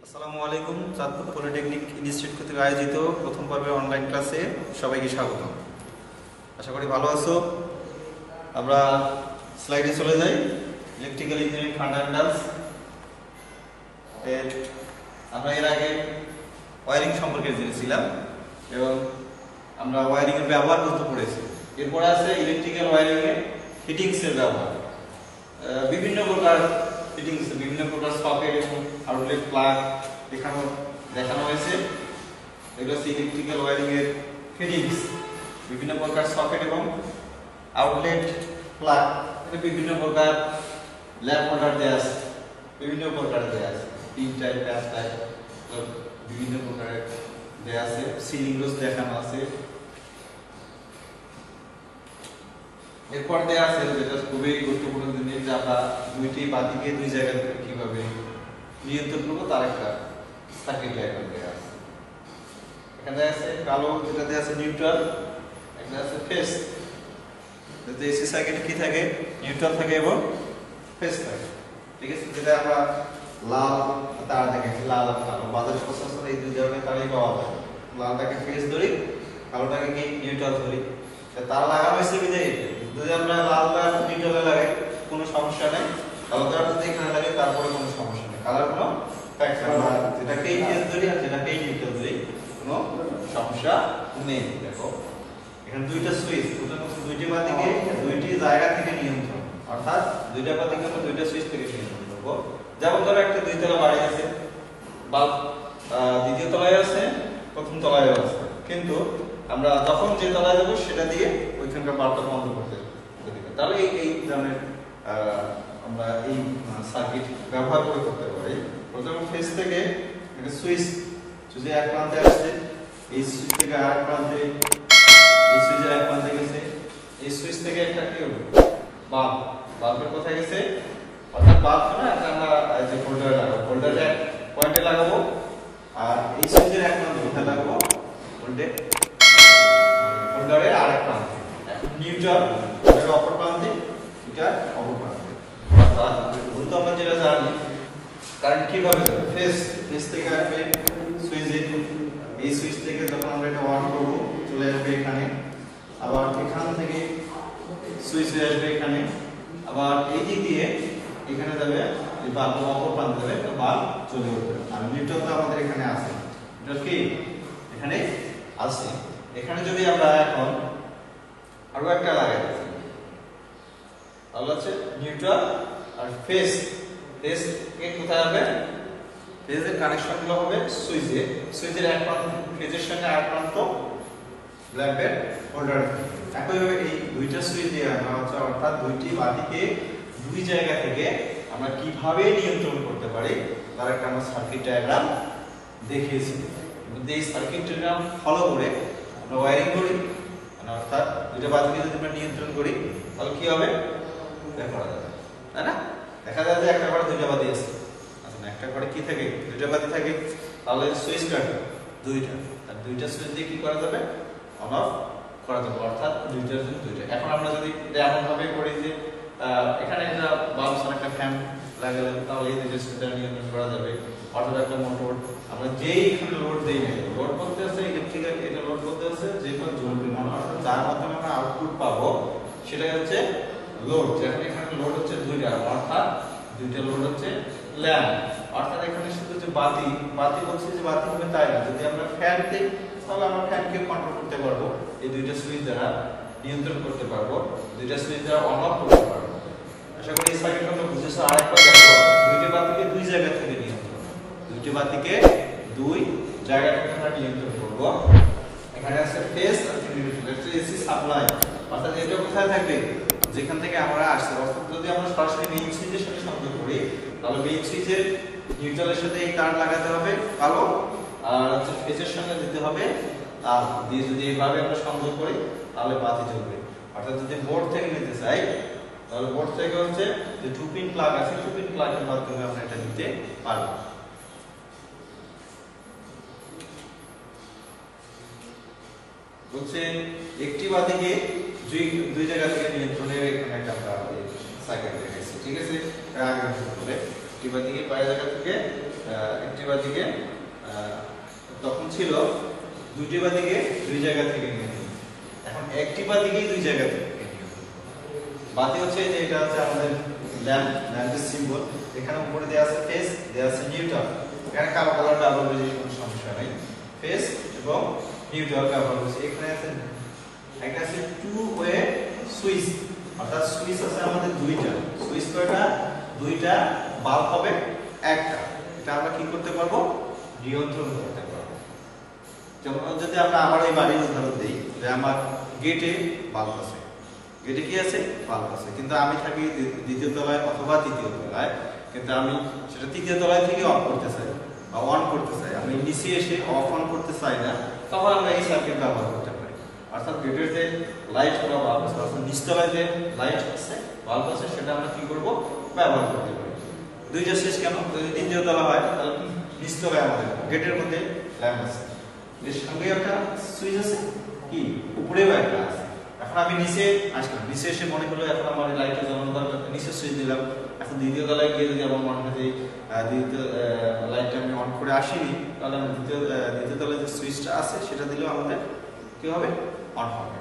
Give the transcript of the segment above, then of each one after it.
আসসালামু আলাইকুম। Chandpur polytechnic institute কর্তৃক আয়োজিত প্রথম পর্বের অনলাইন ক্লাসে সবাইকে স্বাগত। আশা করি ভালো আছো। আমরা স্লাইডে চলে যাই। ইলেকট্রিক্যাল ইঞ্জিনিয়ারিং ফান্ডামেন্টালস আমরা এর আগে ওয়্যারিং সম্পর্কে জেনেছিলাম এবং আমরা ওয়্যারিং এর ব্যবহার করতে পড়েছি। এরপর আছে ইলেকট্রিক্যাল ওয়্যারিং এ ফিটিংস এর ব্যবহার। বিভিন্ন প্রকার ফিটিংস, বিভিন্ন প্রকার সকেট এবং আউটলেট প্লাগ দেখানো হয়েছে। এগুলো হচ্ছে ইলেকট্রিক্যাল ওয়্যারিং এর ফিটিংস। বিভিন্ন প্রকার সকেট এবং আউটলেট প্লাগ, এটা বিভিন্ন প্রকার ল্যাম্প হোল্ডার দেয়া আছে, বিভিন্ন প্রকার দেয়া আছে, পিন টাইপ, প্যাচ টাইপ, বিভিন্ন প্রকারের দেয়া আছে। সিলিং রোজ দেখানো আছে। এরপর দেয়া আছে যেটা খুবই গুরুত্বপূর্ণ জিনিস, যে আমরা দুইটি বাতিকে দুই জায়গা থেকে কিভাবে নিয়ন্ত্রণ করবো তার একটা সার্কিট ডায়াগ্রাম দেয়া আছে। এখানে আছে কালো, যেটাতে আছে নিউট্রাল, একটা আছে ফেজ। যাতে এসি সার্কিটে কি থাকে, নিউট্রাল থাকে এবং ফেজ থাকে। ঠিক আছে, যেটা আমরা লাল তার দেখেছি, লাল আর কালো বাজার সচরাচর এই দুই ধরনের তারই পাওয়া যায়। লালটাকে ফেজ ধরি, কালোটাকে কি নিউট্রাল ধরি। তার লাগানো হয়েছে বিধায় যদি আমরা লাল তার নিউট্রালে লাগাই কোনো সমস্যা নেই, কালো তার যদি এখানে লাগে তারপরে কোনো সমস্যা নেই, কালার কোনো ফ্যাক্টর না। যেটাকেই ফেজ ধরি আর যেটাকেই নিউট্রাল ধরি কোনো সমস্যা নেই। দেখো এখানে দুইটা সুইচ, দুইটি বাতিকে দুইটি জায়গা থেকে নিয়ন্ত্রণ, অর্থাৎ দুইটা বাতিকে আমরা দুইটা সুইচ থেকে নিয়ন্ত্রণ করব। যেমন ধরো একটা দুই তলা বাড়ি আছে, বাল্ব দ্বিতীয় তলায় আছে, প্রথম তলায় আছে, কিন্তু আমরা যখন যে তলায় যাব সেটা দিয়ে ওইখানকার বাল্বটা বন্ধ করতে হবে। তাহলে এই ধরনের আমরা এই সার্কিট ব্যবহার করে করতে পারি। প্রথমে ফেজ থেকে একটা সুইচ, যদি এক প্রান্তে আসছে, এই সুইচ থেকে আরেক প্রান্তে, এই সুইচের এক প্রান্তে গেছে, এই সুইচ থেকে একটা কি হবে বাল্ব, বাল্বের কোথায় গেছে, অর্থাৎ বাল্ব না, এটা আমরা যে হোল্ডারে লাগাবো, হোল্ডারে এক পয়েন্টে লাগাবো, আর এই সুইচের এক প্রান্তে কোথায় লাগাবো, হোল্ডারের আরেক প্রান্তে। এখন নিউট্রাল এর অপর প্রান্তে, এটা অপর প্রান্তে। অর্থাৎ বলতে আমরা যেটা জানি কারেন্ট কিভাবে যাবে, ফেজ থেকে আসবে সুইচে, এই সুইচ থেকে যখন আমরা এটা অন করব চলে যাবে এখানে, আবার এখান থেকে সুইচে আসবে এখানে, আবার এই দিক দিয়ে এখানে যাবে, এই বাল্ব অপর প্রান্তে যাবে, তো বাল্ব চলে যাবে। আর নিউট্রাল তো আমাদের এখানে আছে, এটা কি এখানে আছে। এখানে যদি আমরা এখন আরো একটা লাগাই দিই, তাহলে হচ্ছে নিউট্রাল আর ফেজ। ফেজ কে কোথায় হবে, ফেজের কানেকশন গুলো হবে সুইচে, সুইচের এক প্রান্ত ফেজের সঙ্গে আরেক প্রান্ত ল্যাম্পের হোল্ডার। একইভাবে এই দুইটা সুইচ দিয়ে আমরা হচ্ছে, অর্থাৎ দুইটি বাতিকে দুই জায়গা থেকে আমরা কিভাবে নিয়ন্ত্রণ করতে পারি তার একটা আমরা সার্কিট ডায়াগ্রাম দেখিয়েছি। এই সার্কিট ডায়াগ্রাম ফলো করে আমরা ওয়্যারিং করি, মানে অর্থাৎ দুইটা বাতিকে যদি আমরা নিয়ন্ত্রণ করি তাহলে কি হবে দেখা যাবে, তাই না? দেখা যায় যে একটা ঘরে দুইটা বাতি আছে, আচ্ছা না, একটা ঘরে কি থাকে, দুইটা বাতি থাকে, তাহলে সুইচ কাটবে দুইটা, আর দুইটা সুইচ দিয়ে কি করা যাবে, অন অফ করা যাবে, অর্থাৎ দুইটার জন্য দুইটা। এখন আমরা যদি এমন ভাবে করি যে এখানে একটা বাল্ব আর একটা ফ্যান লাগালে তাহলে এই দুইটা সুইচ নিয়ন্ত্রণ করা যাবে। অর্থাৎ একটা মোটর আমরা যেই লোড দেই না, লোড করতে আছে ইলেকট্রিক্যাল, এটা লোড করতে আছে যে কোনো জরুরি মান, অর্থাৎ যার মাধ্যমে আমরা আউটপুট পাবো সেটাই হচ্ছে লোড। যেখানে এখানে লোড হচ্ছে দুইটা, অর্থাৎ দুইটা লোড হচ্ছে ল্যাম্প। অর্থাৎ এখানে শুধু যে বাতি বলছি যে বাতি হবে তাই না, যদি আমরা ফ্যান দিই তাহলে আমরা ফ্যানকে কন্ট্রোল করতে পারবো, এই দুইটা সুইচ দ্বারা নিয়ন্ত্রণ করতে পারবো, দুইটা সুইচ দ্বারা অন অফ করতে পারবো। আশা করি এই সার্কিটটা তোমরা বুঝেছো। আরেকবার দেখো, দুইটি বাতিকে দুই জায়গা থেকে নিয়ন্ত্রণ, দুইটি বাতিকে দুই জায়গা থেকে আমরা নিয়ন্ত্রণ করব। এখানে আছে ফেজ আর নিউট্রাল, এটা এসি সাপ্লাই, অর্থাৎ এটা কোথায় থাকবে, যেখান থেকে আমরা আসছে। অর্থাৎ যদি আমরা সরাসরি মেইন সুইচের সাথে সংযোগ করি তাহলে মেইন সুইচের নিউট্রালের সাথে এই তার লাগাতে হবে কালো, আর হচ্ছে ফেজের সঙ্গে দিতে হবে তার দিয়ে। যদি এইভাবে আমরা সংযোগ করি তাহলে বাতি জ্বলবে। অর্থাৎ যদি বোর্ড থেকে নিতে চাই তাহলে বোর্ড থেকে হচ্ছে যে 2 পিন প্লাগ আছে, 2 পিন প্লাগের মাধ্যমে আমরা এটা নিতে পারবো। বলছে একটি বাতিকে দুই জায়গা থেকে নিয়ন্ত্রণের এখানে একটা আমরা সার্কিট দেখাইছি। ঠিক আছে, একটি বাতিকে কয় জায়গা থেকে একটি বাতিকে তখন ছিল দুইটি বাতিকে দুই জায়গা থেকে নিয়ে নিই, এখন একটি বাতিকেই দুই জায়গা থেকে নিয়ে নিই। বাতি হচ্ছে যে এটা হচ্ছে আমাদের ল্যাম্পের সিম্বল, এখানে উপরে দেওয়া আছে ফেস, দেওয়া আছে নিউট্রাল, এখানে কালো কালার ব্যবহার করেছি কোনো সমস্যা নাই, ফেস এবং নিউট্রাল ব্যবহার করেছি। এখানে আছে একটা আছে টু ওয়ে সুইচ, অর্থাৎ সুইচ আছে আমাদের দুইটা, সুইচ কয়টা? দুইটা, বাল্ব হবে একটা, এটা আমরা কি করতে পারবো? নিয়ন্ত্রণ করতে পারবো। যেমন যদি আমরা আমার এই বাড়ির উদাহরণ দিই, যে আমার গেটে বাল্ব আছে, গেটে কি আছে? বাল্ব আছে, কিন্তু আমি থাকি দ্বিতীয় তলায় অথবা তৃতীয় তলায়, কিন্তু আমি সেটা তৃতীয় তলায় থেকে অফ করতে চাই বা অন করতে চাই, আমি নিচে এসে অফ অন করতে চাই না, তখন আমরা এই সার্কিট ব্যবহার করতে পারি। অর্থাৎ গেটের যে লাইট বা বাল্ব আছে, অর্থাৎ নিচতলায় যে লাইট আছে বাল্ব আছে, সেটা আমরা কি করব? ব্যবহার করতে পারি। দুইটা সুইচ কেন? যদি তৃতীয় তলা হয় তাহলে নিচতলায় আমাদের গেটের মধ্যে ল্যাম্প আছে, এর সঙ্গে একটা সুইচ আছে, কি উপরেও একটা আছে। এখন আমি নিচে আসলাম, নিচে এসে মনে করলো এখন আমার লাইটটা জ্বালানো দরকার, নিচে সুইচ দিলাম, এখন দ্বিতীয় তলায় গিয়ে যদি আমার মনে হয় যে দ্বিতীয় লাইটটা আমি অন করে আসিনি, তাহলে আমি দ্বিতীয় তলায় যে সুইচটা আছে সেটা দিলেও আমাদের কি হবে? অন হবে।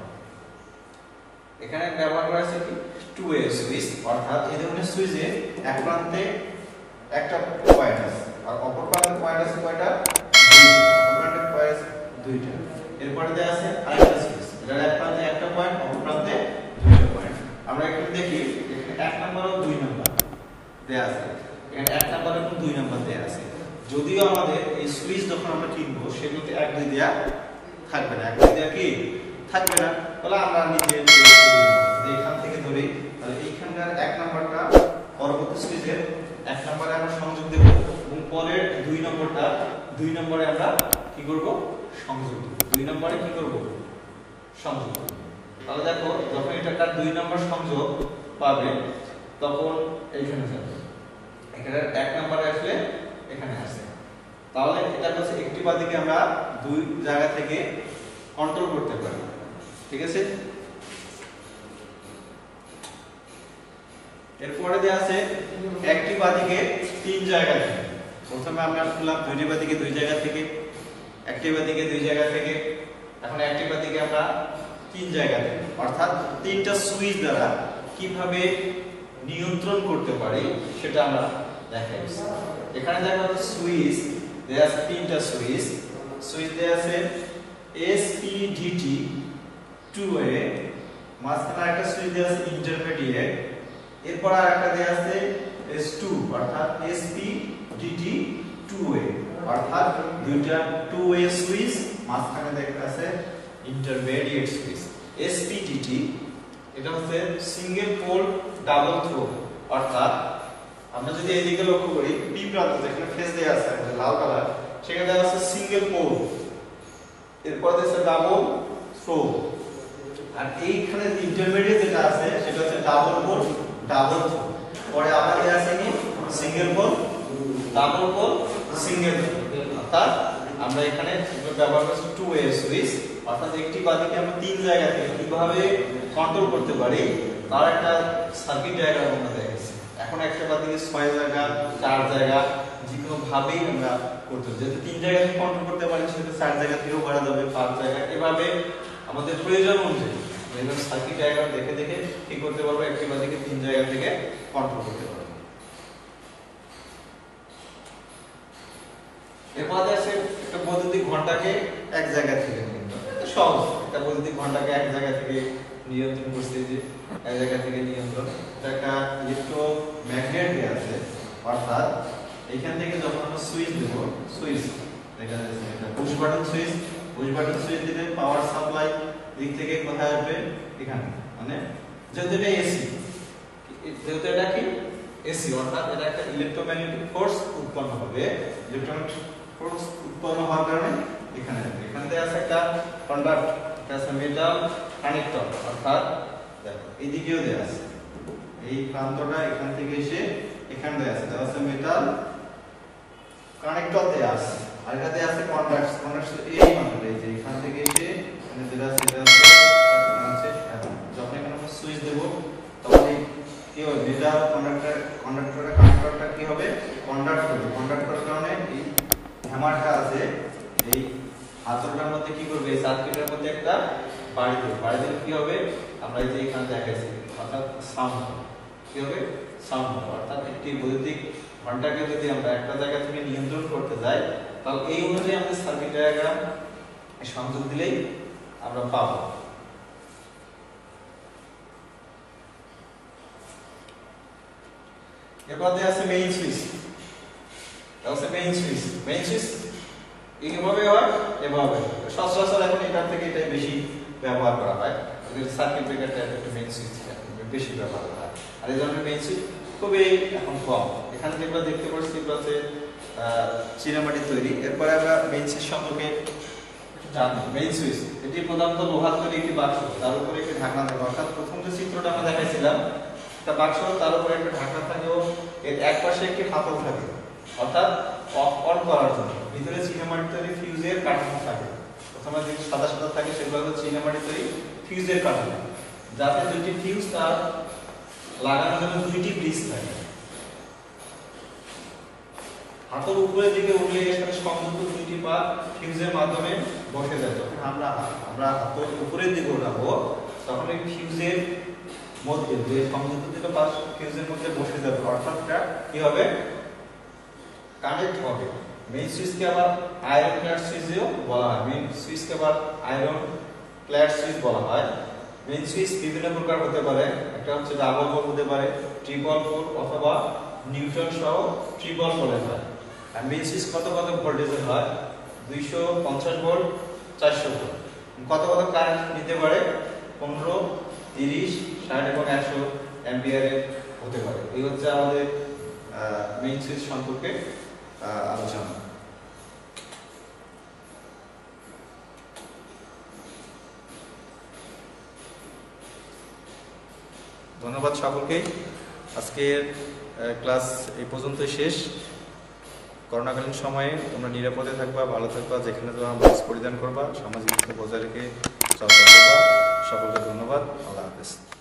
এখানে ব্যবহার করা আছে কি? টু ওয়ে সুইচ, অর্থাৎ এই ধরনের সুইচে এক প্রান্তে একটা পয়েন্ট আছে আর অপর প্রান্তে পয়েন্ট আছে কয়টা? দুইটা। অপর প্রান্তে পয়েন্ট আছে দুইটা। এরপরে দেয়া আছে আরেকটা সুইচ, এটার এক প্রান্তে একটা পয়েন্ট, অপর প্রান্তে দুইটা পয়েন্ট। আমরা একটু দেখি, এখানে 1 নাম্বার ও 2 নাম্বার দেয়া আছে, এখানে 1 নাম্বার এবং 2 নাম্বার দেয়া আছে। যদিও আমাদের এই সুইচ যখন আমরা কিনবো সেগুলোতে 1 2 দেয়া থাকবে না, 1 2 দেয়া কি থাকবে না, তাহলে আমরা নিজে এখান থেকে ধরি, তাহলে এইখানকার 1 নাম্বারটা পরবর্তী সুইচের 1 নম্বরে আমরা সংযোগ দেব এবং পরের 2 নম্বরটা 2 নম্বরে আমরা কি করব? সংযোগ দেব। 2 নম্বরে কি করব? সংযোগ দেব। তাহলে দেখো যখন এটা তার 2 নম্বর সংযোগ পাবে তখন এইখানে যাবে, এখানে 1 নম্বরে আসলে এখানে আসে, তাহলে এটা হচ্ছে একটি বাতিকে আমরা দুই জায়গা থেকে কন্ট্রোল করতে পারি। ঠিক আছে, এরপরে দেয়া আছে একটি বাতিকে 3 জায়গা থেকে। প্রথমে আমরা বললাম দুইটি বাতিকে দুই জায়গা থেকে, একটি বাতিকে দুই জায়গা থেকে, এখন একটি বাতিকে আমরা 3 জায়গা থেকে, অর্থাৎ 3টা সুইচ দ্বারা কিভাবে নিয়ন্ত্রণ করতে পারি সেটা আমরা দেখাইছি। এখানে দেখো সুইচ দেয়া আছে 3টা সুইচ, সুইচ দেয়া আছে SPDT 2A, মাঝখানে একটা সুইচ দেয়া আছে ইন্টারমিডিয়েট, এরপর আরেকটা দেয়া আছে S2 অর্থাৎ SPDT 2A, অর্থাৎ দুইটা 2A সুইচ, মাঝখানে দেখা আছে ইন্টারমিডিয়েট সুইচ। SPDT এটা হচ্ছে সিঙ্গেল পোল ডাবল থ্রো, অর্থাৎ আমরা যদি এইদিকে লক্ষ্য করি পি প্রান্ত যেখানে ফেস দেয়া আছে লাল কালার, সেখানে দেয়া আছে সিঙ্গেল পোল, এরপর দেয়া ডাবল থ্রো, আর এইখানে ইন্টারমিডিয়েট যেটা আছে সেটা হচ্ছে ডাবল পোল ডাবল থ্রো, পরে আবার দেয়া আছে কি single pole double pole single throw. অর্থাৎ আমরা এখানে ব্যবহার করছি 2A সুইচ, অর্থাৎ একটি বাতিকে আমরা 3 জায়গা থেকে কিভাবে কন্ট্রোল করতে পারি তার একটা সার্কিট ডায়াগ্রাম আমরা দেখাচ্ছি। এখন একটা বাতিকে 6 জায়গা 4 জায়গা যে কোনো ভাবেই আমরা করতে পারি, যেহেতু 3 জায়গা থেকে কন্ট্রোল করতে পারি সেটা 4 জায়গা থেকেও করা যাবে, 5 জায়গা, এভাবে আমাদের প্রয়োজন অনুযায়ী আমরা সার্কিট ডায়াগ্রাম দেখে দেখে কি করতে পারবো, একটি বাতিকে 3 জায়গা থেকে কন্ট্রোল করতে পারবো। এরপর আছে একটা বৈদ্যুতিক ঘন্টাকে এক জায়গা থেকে নিয়ন্ত্রণ, এটা সহজ, একটা বৈদ্যুতিক ঘন্টাকে এক জায়গা থেকে নিয়ন্ত্রণ করতে, যে এক জায়গা থেকে নিয়ন্ত্রণ, এটা একটা ইলেকট্রোম্যাগনেট দিয়ে আছে, অর্থাৎ এইখান থেকে যখন আমরা সুইচ দেব, সুইচ দেখা যাচ্ছে এটা push button switch, push button switch দিলে পাওয়ার সাপ্লাই দিক থেকে কোথায় আসবে? এখানে, মানে যেহেতু এটা এসি, যেহেতু এটা কি এসি, অর্থাৎ এটা একটা ইলেকট্রোম্যাগনেটিক ফোর্স উৎপন্ন হবে, ইলেকট্রোম্যাগনেটিক ফোর্স উৎপন্ন হওয়ার কারণে এখানে আছে একটা কন্ডাক্ট, এটা আছে মেটাল কানেক্টর, অর্থাৎ দেখো এইদিকেও দেয়া আছে, এই প্রান্তটা এখান থেকে এসে এখানে দেয়া আছে, এটা আছে মেটাল কানেক্টর দেয়া আছে, আর এটা দেয়া আছে কন্ডাক্ট, এই প্রান্তটা এই যে এখান থেকে এসে এখানে যেটা আছে এটা আছে, যখন এখানে আমরা সুইচ দেব তখন এই কি হবে, মেটাল কানেক্টরটা কি হবে, কন্ডাক্ট করবে, কন্ডাক্ট করার কারণে আমার কাছে এই হাতলটার মধ্যে কি করবে, এই সার্কিটের মধ্যে একটা বাড়ি দিলে কি হবে, আমরা এই যে এখানে দেখাইছি, অর্থাৎ সাউন্ড কি হবে, সাউন্ড হবে। অর্থাৎ একটি বৈদ্যুতিক ঘন্টাকে যদি আমরা একটা জায়গা থেকে নিয়ন্ত্রণ করতে যাই, তাহলে এই অনুযায়ী আমাদের সার্কিট ডায়াগ্রাম সংযোগ দিলেই আমরা পাবো। এরপর আছে মেইন সুইচ। মেইন সুইচ এইভাবে হয়, এভাবে সচরাচর এখন এটার থেকে এটাই বেশি ব্যবহার করা হয়। সার্কিট ব্রেকারটা একটা মেইন সুইচ বেশি ব্যবহার করা হয়। আর এই ধরনের মেইন সুইচ খুবই এখন কম। এখানে যেগুলো দেখতে পাচ্ছি এগুলো হচ্ছে চীনামাটির তৈরি। এরপরে আমরা মেইন সুইচ সম্পর্কে জানি। মেইন সুইচ এটি প্রধানত লোহার তৈরি একটি বাক্স, তার উপরে একটি ঢাকনা থাকে। অর্থাৎ প্রথম যে চিত্রটা আমরা দেখাইছিলাম, একটা বাক্স, তার উপরে একটা ঢাকনা থাকে ও এর এক পাশে একটি হাতল থাকে, অর্থাৎ অফ অন করার জন্য। ভিতরে চীনামাটির তৈরি ফিউজের কাঠামো থাকে। প্রথমে যে সাদা সাদা থাকে সেগুলো হচ্ছে চীনামাটির তৈরি ফিউজের কাঠামো, যাতে দুইটি ফিউজ তার লাগানোর জন্য দুইটি ব্রিজ থাকে। হাতল উপরের দিকে উঠলে এখানে সংযুক্ত দুইটি পা ফিউজের মাধ্যমে বসে যায়। যখন আমরা হাতল উপরের দিকে উঠাবো, তখন এই ফিউজের মধ্যে যে সংযুক্ত দুটো পা ফিউজের মধ্যে বসে যাবে, অর্থাৎ এটা কি হবে, কানেক্ট হবে। মেইন সুইচকে আবার আয়রন ক্ল্যাড সুইচও বলা হয়। মেইন সুইচকে আবার আয়রন ক্ল্যাড সুইচ বলা হয়। মেইন সুইচ বিভিন্ন প্রকার হতে পারে। একটা হচ্ছে ডাবল পোল হতে পারে, ট্রিপল পোল অথবা নিউট্রন সহ ট্রিপল পোলের হয়। আর মেইন সুইচ কত ভোল্টেজের হয়, 250 ভোল্ট, 400 ভোল্ট। কত কারেন্ট নিতে পারে, 15, 30, 60 এবং 100 অ্যাম্পিয়ারের হতে পারে। এই হচ্ছে আমাদের মেইন সুইচ সম্পর্কে আলোচনা। ধন্যবাদ সকলকে। আজকের ক্লাস এই পর্যন্তই শেষ। করোনাকালীন সময়ে তোমরা নিরাপদে থাকবা, ভালো থাকবা, যেখানে তোমরা মাস্ক পরিধান করবা, সামাজিক দূরত্ব বজায় রেখে চলাচল করবা। সকলকে ধন্যবাদ। আল্লাহ হাফেজ।